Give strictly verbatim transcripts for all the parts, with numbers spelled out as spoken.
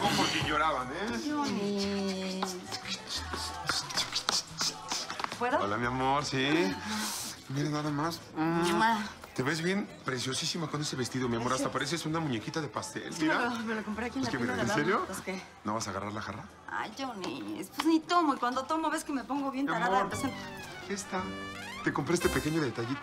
pagó porque lloraban, ¿eh? Johnny. ¿Puedo? Hola, mi amor, sí. Mira, nada más. Mm. Te ves bien preciosísima con ese vestido, mi amor. Hasta pareces una muñequita de pastel, mira. Me lo, me lo compré aquí en Es la que, tienda mira, de ¿en al lado. serio? Pues, ¿qué? ¿No vas a agarrar la jarra? Ay, Johnny, pues ni tomo. Y cuando tomo ves que me pongo bien Mi tarada. amor, Entonces... ¿qué está? Te compré este pequeño detallito.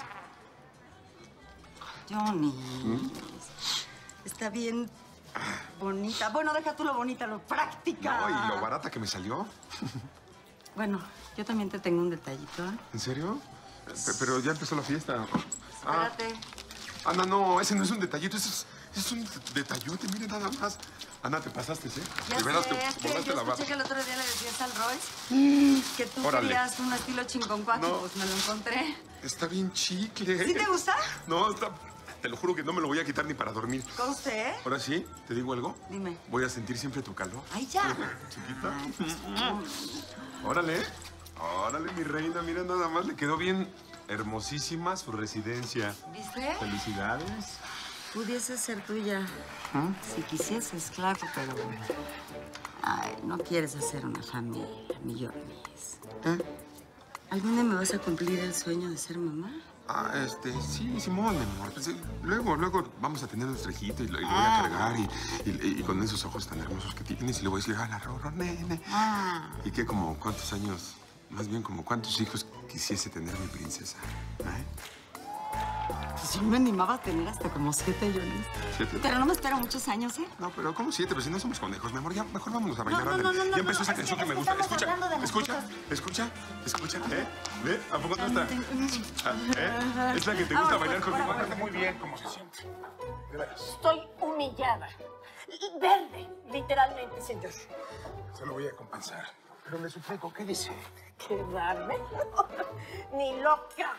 Johnny, ¿Mm? está bien bonita. Bueno, deja tú lo bonita, lo práctica. No, y lo barata que me salió. Bueno, yo también te tengo un detallito, ¿eh? ¿En serio? P- Pero ya empezó la fiesta. Espérate. Ah, Ana, no, ese no es un detallito, ese es, es un detallote, mire nada más. Ana, te pasaste, ¿eh? Ya De veras, sé, te es que volaste yo la escuché barra. que el otro día le decías al Royce que tú Órale. querías un estilo chingoncuac, No. pues me lo encontré. Está bien chicle. ¿Sí te gusta? No, está... Te lo juro que no me lo voy a quitar ni para dormir. ¿Con usted, eh? Ahora sí, ¿te digo algo? Dime. Voy a sentir siempre tu calor. ¡Ay, ya! Chiquita. Ay, pues, Órale, órale, mi reina. Mira, nada más le quedó bien hermosísima su residencia. ¿viste? Felicidades. Pudiese ser tuya. Si quisieses, claro, pero... Ay, no quieres hacer una familia, millones. ¿Eh? ¿Algún día me vas a cumplir el sueño de ser mamá? Ah, este, sí, Simón, mi amor. Pues, eh, luego, luego vamos a tener nuestro hijito y lo, y lo voy Ah. a cargar y, y- y con esos ojos tan hermosos que tienes y le voy a decir, ¡hala, Rorro, nene! Ah. ¿Y qué, como cuántos años, más bien como cuántos hijos quisiese tener mi princesa? ¿Eh? Pues yo me animaba a tener hasta como siete, Johnny. ¿Siete? Pero no me espero muchos años, ¿eh? No, pero ¿cómo siete? Pero si no somos conejos, mi amor, ya mejor vámonos a bailar. no, ándale. no, no, ya no, empezó no, esa es canción que- que, me es que gusta. estamos Escucha, hablando de las escucha, cosas. escucha, escucha, ¿eh? ¿Ve? ¿A poco no está? Ah, ¿eh? Es la que te gusta Vamos, bailar pues, conmigo. para, para. Muy bien, ¿cómo se siente? De veras. Estoy humillada. Verde, literalmente, señor. Se lo voy a compensar. Pero le suplico, ¿qué dice? ¿Quedarme? Ni loca.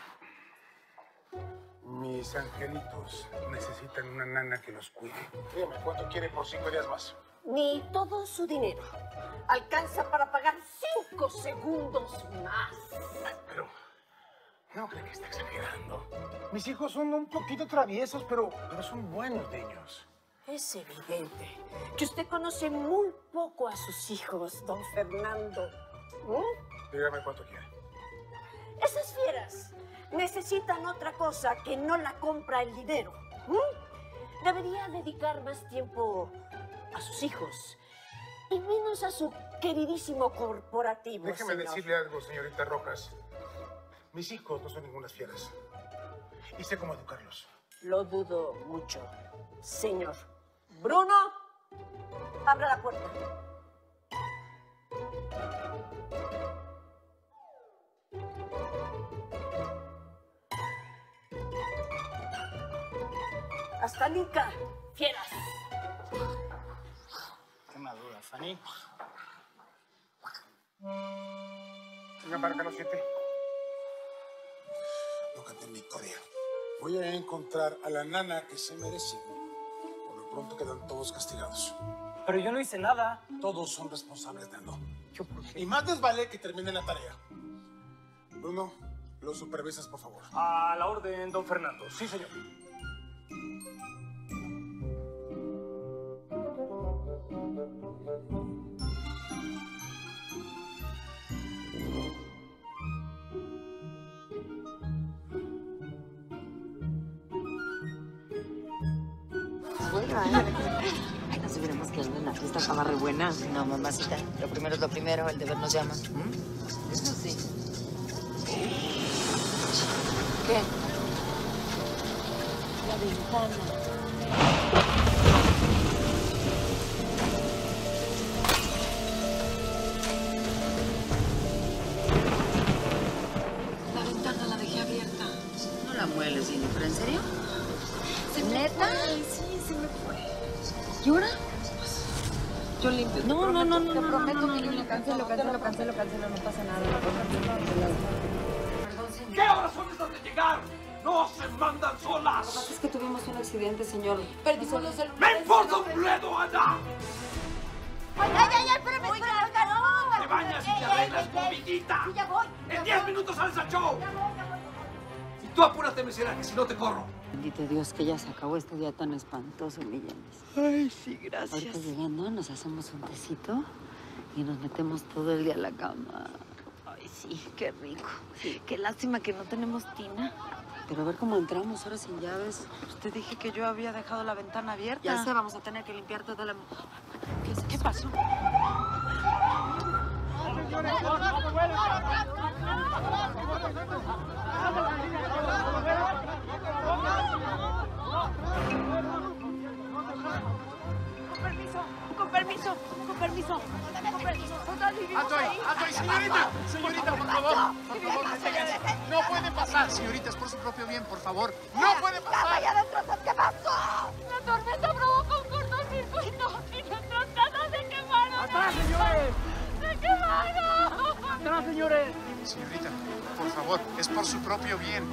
Mis angelitos necesitan una nana que los cuide. Dígame, ¿cuánto quiere por cinco días más? Ni todo su dinero. Alcanza para pagar cinco segundos más. Ay, pero no cree que está exagerando. Mis hijos son un poquito traviesos, pero, pero son buenos niños. Es evidente que usted conoce muy poco a sus hijos, don Fernando. ¿Mm? Dígame cuánto quiere. Esas fieras necesitan otra cosa que no la compra el dinero. ¿Mm? Debería dedicar más tiempo a sus hijos y menos a su queridísimo corporativo. Déjeme señor. decirle algo, señorita Rojas. Mis hijos no son ningunas fieras. Y sé cómo educarlos. Lo dudo mucho, señor. Bruno, abra la puerta. Hasta nunca, fieras. Qué madura, Fanny. Venga, para acá los siete. No canten victoria. Voy a encontrar a la nana que se merece. Por lo pronto quedan todos castigados. Pero yo no hice nada. Todos son responsables de no. ¿Yo por qué? Y más les vale que terminen la tarea. Bruno, los supervisas, por favor. A la orden, don Fernando. Sí, señor. Bueno, ¿eh? Nos hubiéramos quedado en la fiesta, estaba re buena. No, mamacita, lo primero es lo primero, el deber nos llama. Eso sí. ¿Qué? La ventana. La ventana la dejé abierta. No la mueles, Cindy, ¿pero en serio? ¿Neta? Sí, se me fue. ¿Y ahora? Yo limpio. No, no, no, no, Te no, prometo no, no, que no, yo no, lo cancelo, cancelo, cancelo, cancelo, no pasa nada. Perdón, señor. ¿Qué horas son estas de llegar? ¡No se mandan solas! Lo que pasa es que tuvimos un accidente, señor. Perdimos los celulares. ¡Me importa un bledo, Ana! Ay, ay, ay, espérame, espérame, oiga, no. ¡Te bañas y te arreglas, bombillita! Sí, ya voy. ¡En diez minutos sales al show! Y tú apúrate, mesera, que si no te corro. Bendito Dios que ya se acabó este día tan espantoso, mi Yanis. Ay, sí, gracias. Ahorita llegando nos hacemos un tecito y nos metemos todo el día a la cama. Ay, sí, qué rico. Sí, qué lástima que no tenemos tina. Pero a ver cómo entramos ahora sin llaves. Pues te dije que yo había dejado la ventana abierta. Ya sé, vamos a tener que limpiar toda la... ¿Qué, ¿Qué pasó? Con permiso, con permiso, con permiso, con permiso. ¡Alto ahí! ¡Alto ahí! ¡Señorita! ¡Señorita, por favor! ¡Por favor, deténganse! ¡No puede pasar! Señorita, es por su propio bien, por favor. ¡No puede pasar! ¡Vaya adentro! ¿Qué pasó? La tormenta provocó un cortocircuito y nuestras casas se quemaron. ¡Atrás, señores! ¡Se quemaron! ¡Atrás, señores! Señorita, por favor, es por su propio bien.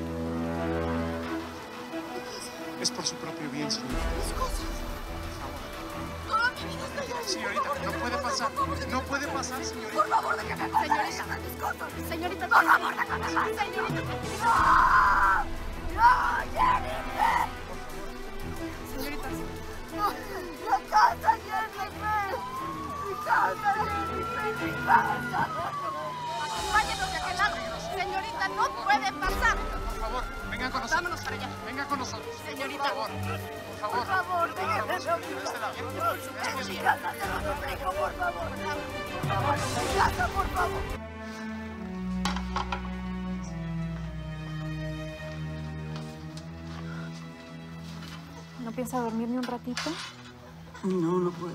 Es por su propio bien, señorita. Mis cosas. Toda mi vida está allá. Señorita, no puede pasar. No puede pasar, señorita. Por favor, déjame pasar. Señorita, mis cosas. Señorita, por favor, déjame pasar. Señorita. ¡No! ¡No, Jennifer! Señorita. No, la casa, Jennifer. Mi casa, Jennifer, mi casa. Váyanos de aquel lado. Señorita, no puede pasar. Por favor, vengan con nosotros. Vámonos para allá. Vengan con nosotros. Señorita. Por favor. Por favor. Por favor, déjeme Este lado. Es mi casa, te lo suplico, por favor. Por favor, es mi casa, por favor. ¿No piensa dormir ni un ratito? No, no puedo.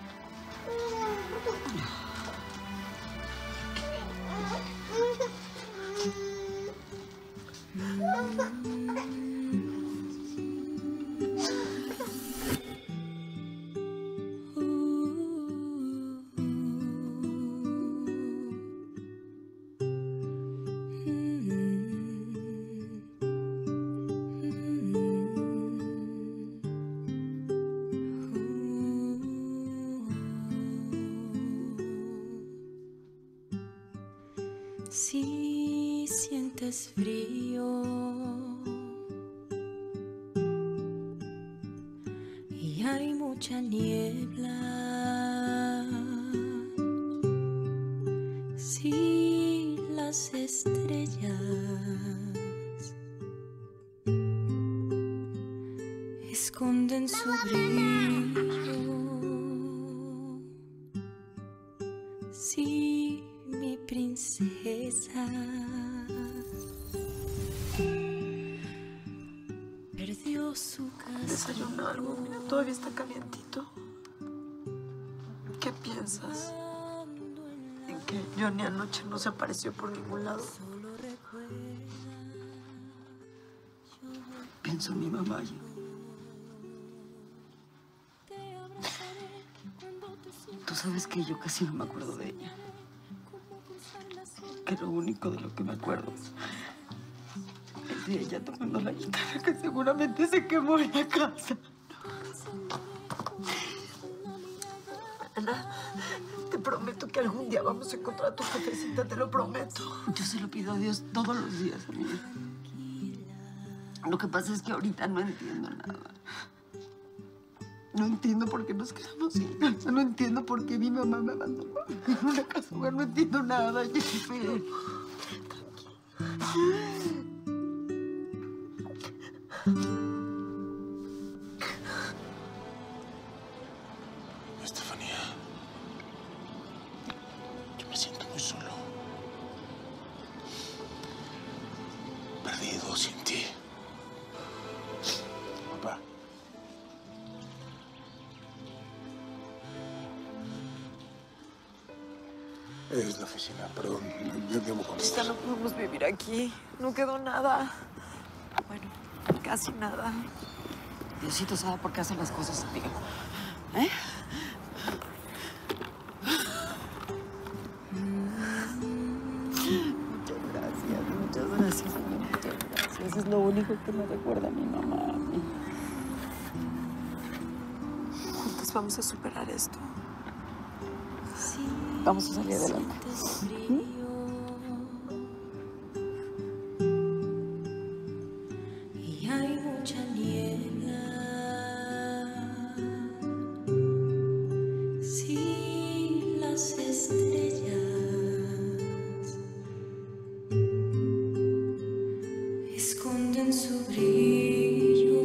Si sientes frío y hay mucha niebla, si las estrellas esconden su brillo, si mi princesa perdió su casa. Desayuna algo, mira, todavía está calientito. ¿Qué piensas? ¿En que Johnny anoche no se apareció por ningún lado? Pienso en mi mamá. Yo. Tú sabes que yo casi no me acuerdo de ella. Que lo único de lo que me acuerdo es de ella tocando la guitarra, que seguramente se quemó en la casa. Ana, te prometo que algún día vamos a encontrar a tu jefecita, te lo prometo. Yo se lo pido a Dios todos los días, amiga. Lo que pasa es que ahorita no entiendo nada. No entiendo por qué nos quedamos sin casa. No entiendo por qué mi mamá me abandonó en una casa. Bueno, no entiendo nada, Jennifer. Estefanía, yo me siento muy solo. Perdido sin ti. Papá. Es la oficina, perdón, yo debo Ya contestar. no podemos vivir aquí. No quedó nada. Bueno, casi nada. Diosito sabe por qué hace las cosas, amiga. ¿Eh? Muchas gracias, muchas gracias, amiga, muchas gracias. Es lo único que me recuerda a mi mamá, a mí. Juntos vamos a superar esto. Vamos a salir adelante. Y hay niebla. Si las estrellas esconden su brillo.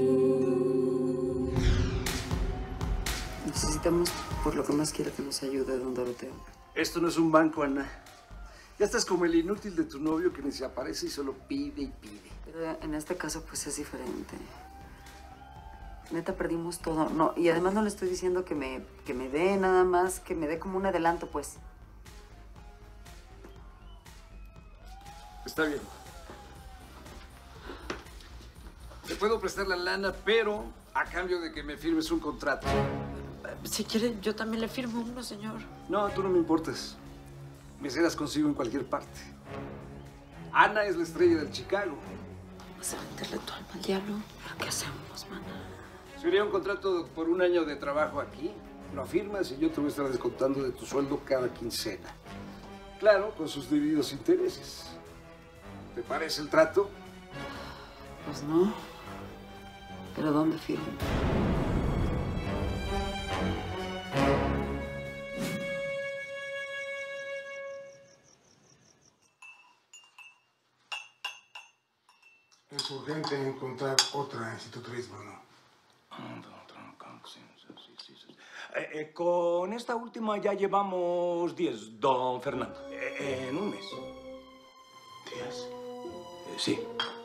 Necesitamos, por lo que más quiera, que nos ayude, don Doroteo. Esto no es un banco, Ana. Ya estás como el inútil de tu novio que ni se aparece y solo pide y pide. Pero en este caso, pues, es diferente. Neta, perdimos todo. No, y además no le estoy diciendo que me, que me dé nada más, que me dé como un adelanto, pues. Está bien. Te puedo prestar la lana, pero a cambio de que me firmes un contrato. Si quiere, yo también le firmo uno, señor. No, tú no me importas. Me serás consigo en cualquier parte. Ana es la estrella del Chicago. ¿Vas a venderle tu alma al diablo? ¿Pero qué hacemos, mana? Sería un contrato por un año de trabajo aquí. Lo firmas y yo te voy a estar descontando de tu sueldo cada quincena. Claro, con sus debidos intereses. ¿Te parece el trato? Pues no. ¿Pero dónde firmo? Es urgente encontrar otra institutriz, Bruno. Eh, eh, con esta última ya llevamos diez, don Fernando. Eh, en un mes. ¿Diez? Eh, sí.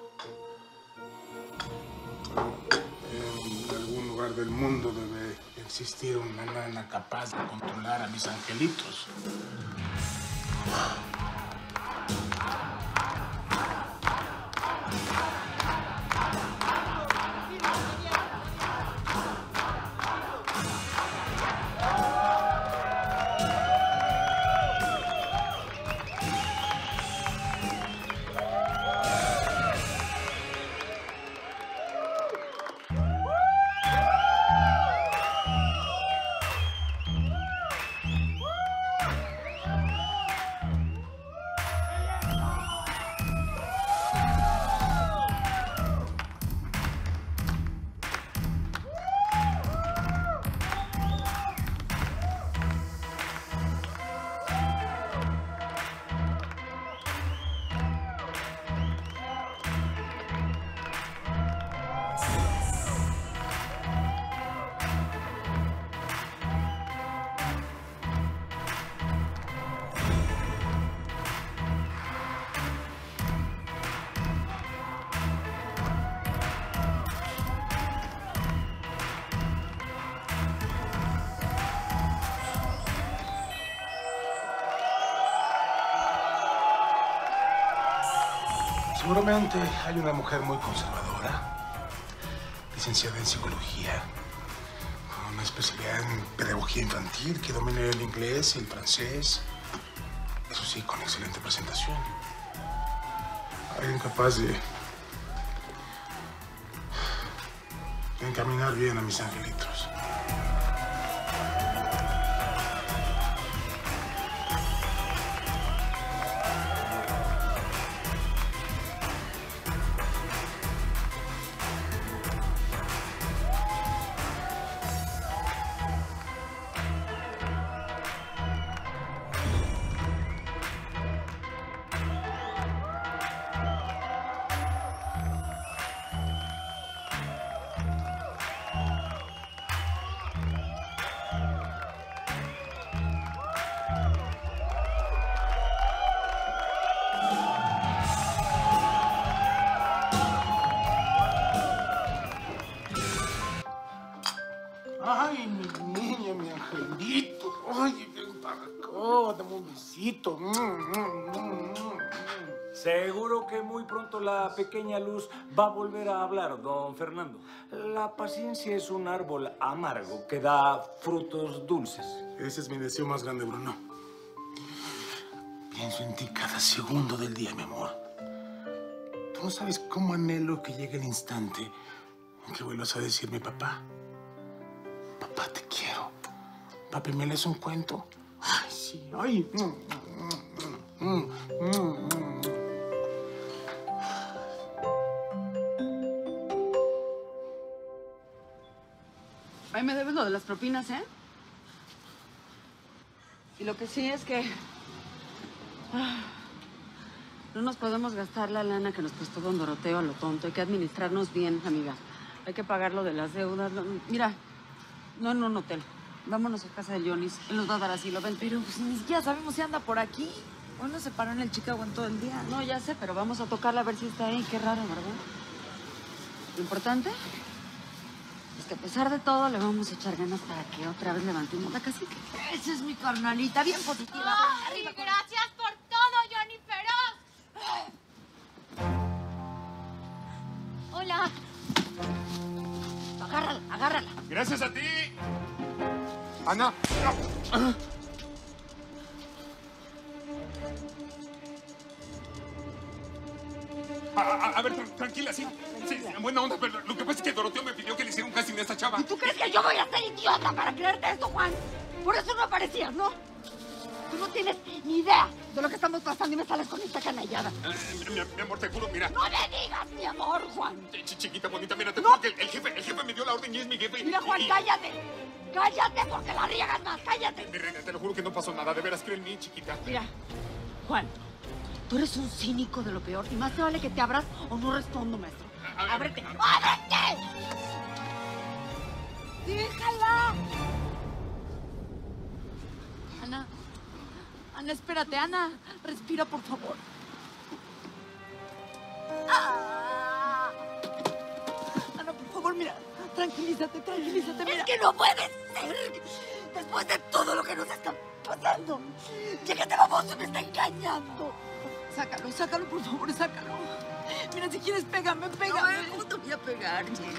En algún lugar del mundo debe existir una nana capaz de controlar a mis angelitos. Seguramente hay una mujer muy conservadora, licenciada en psicología, con una especialidad en pedagogía infantil, que domine el inglés y el francés. Eso sí, con excelente presentación. Alguien capaz de, de encaminar bien a mis angelitos. Ay, mi niña, mi angelito. Ay, ven para acá, dame un besito. Mm, mm, mm, mm. Seguro que muy pronto la pequeña Luz va a volver a hablar, don Fernando. La paciencia es un árbol amargo que da frutos dulces. Ese es mi deseo más grande, Bruno. Pienso en ti cada segundo del día, mi amor. Tú no sabes cómo anhelo que llegue el instante en que vuelvas a decirme, papá. Papá, te quiero. Papi, ¿me lees un cuento? Ay, sí. Ay. Mm, mm, mm, mm. Ahí me debes lo de las propinas, ¿eh? Y lo que sí es que... ah, no nos podemos gastar la lana que nos prestó don Doroteo a lo tonto. Hay que administrarnos bien, amiga. Hay que pagar lo de las deudas. Lo... Mira, no en un hotel. Vámonos a casa de Johnny's. Él nos va a dar asilo. Ven. Pero pues ni siquiera sabemos si anda por aquí. Hoy no se paró en el Chicago en todo el día. No, ya sé, pero vamos a tocarla a ver si está ahí. Qué raro, ¿verdad? Lo importante es que a pesar de todo le vamos a echar ganas para que otra vez levantemos la casita. Esa es mi carnalita, bien positiva. ¡Ay, gracias por todo, Johnny Feroz! Hola. Agárrala, agárrala. Gracias a ti. Ana. No. A, a, a ver, tra- tranquila, sí. Sí, sí, buena onda, pero lo que pasa es que Doroteo me pidió que le hiciera un casting a esta chava. ¿Y tú crees que yo voy a ser idiota para creerte esto, Juan? Por eso no aparecías, ¿no? Tú no tienes ni idea de lo que estamos pasando y me sales con esta canallada. Eh, mi, mi amor, te juro, mira. ¡No me digas, mi amor, Juan! Ch- chiquita bonita, mira, te No. juro que el, el jefe, el jefe me dio la orden y es mi jefe. Mira, Juan, y- cállate. Cállate porque la riegas más, cállate. Mi reina, te lo juro que no pasó nada, de veras, cree en mí, chiquita. Mira, Juan, tú eres un cínico de lo peor y más te vale que te abras o no respondo, maestro. A ver, ¡Ábrete! ¡Ábrete! ¡Déjala! Ana, Ana, espérate, Ana. Respira, por favor. ¡Ah! Ana, por favor, mira. Tranquilízate, tranquilízate, mira. Es que no puede ser. Después de todo lo que nos está pasando. Ya que este baboso me está engañando. Sácalo, sácalo, por favor, sácalo. Mira, si quieres, pégame, pégame. No, ¿cómo te voy a pegar, Jenny?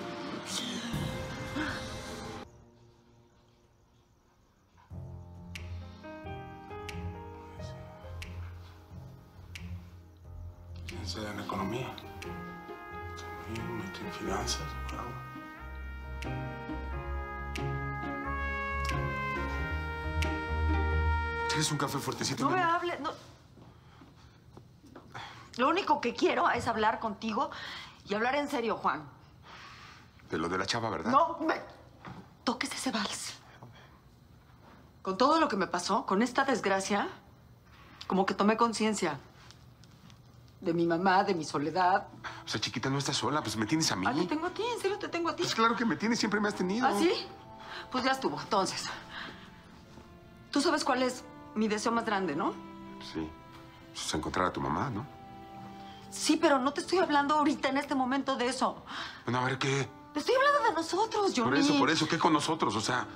Licenciada en economía. También metí en finanzas. Bravo. ¿Quieres un café fuertecito? No mi me amor? hables, no. Lo único que quiero es hablar contigo y hablar en serio, Juan. De lo de la chava, ¿verdad? No, me... toques ese vals. Con todo lo que me pasó, con esta desgracia, como que tomé conciencia de mi mamá, de mi soledad. O sea, chiquita, no estás sola, pues me tienes a mí. Ah, te tengo a ti, en serio te tengo a ti. Pues claro que me tienes, siempre me has tenido. ¿Ah, sí? Pues ya estuvo, entonces. Tú sabes cuál es mi deseo más grande, ¿no? Sí. Pues encontrar a tu mamá, ¿no? Sí, pero no te estoy hablando ahorita, en este momento, de eso. Bueno, a ver, ¿qué? Te estoy hablando de nosotros, Johnny. Por eso, por eso, ¿qué con nosotros? O sea,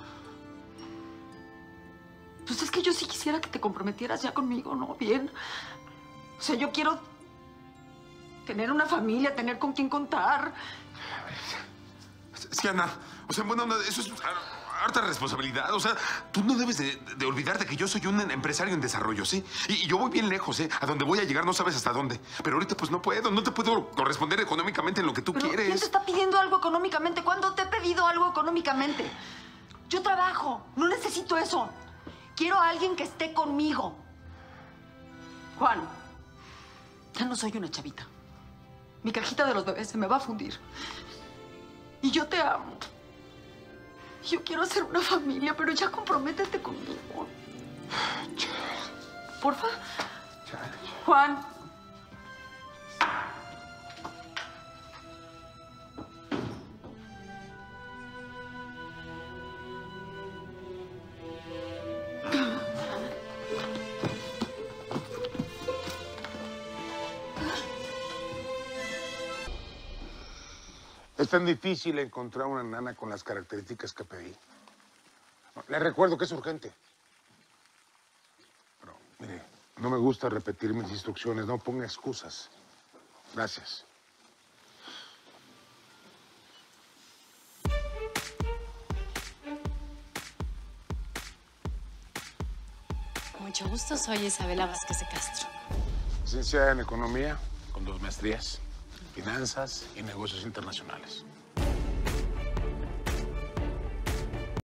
Pues es que yo sí quisiera que te comprometieras ya conmigo, ¿no? Bien. O sea, yo quiero tener una familia, tener con quién contar. es que Ana, o sea, bueno, eso es harta responsabilidad. O sea, tú no debes de, de olvidarte que yo soy un empresario en desarrollo, ¿sí? Y, y yo voy bien lejos, ¿eh? A donde voy a llegar no sabes hasta dónde. Pero ahorita pues no puedo, no te puedo corresponder económicamente en lo que tú Pero quieres. ¿quién te está pidiendo algo económicamente? ¿Cuándo te he pedido algo económicamente? Yo trabajo, no necesito eso. Quiero a alguien que esté conmigo. Juan, ya no soy una chavita. Mi cajita de los bebés se me va a fundir. Y yo te amo. Yo quiero hacer una familia, pero ya comprométete conmigo. Porfa. Juan. Es tan difícil encontrar una nana con las características que pedí. Le recuerdo que es urgente. Pero, mire, no me gusta repetir mis instrucciones. No ponga excusas. Gracias. Mucho gusto, soy Isabela Vázquez de Castro. Licenciada en Economía, con dos maestrías, Finanzas y Negocios Internacionales.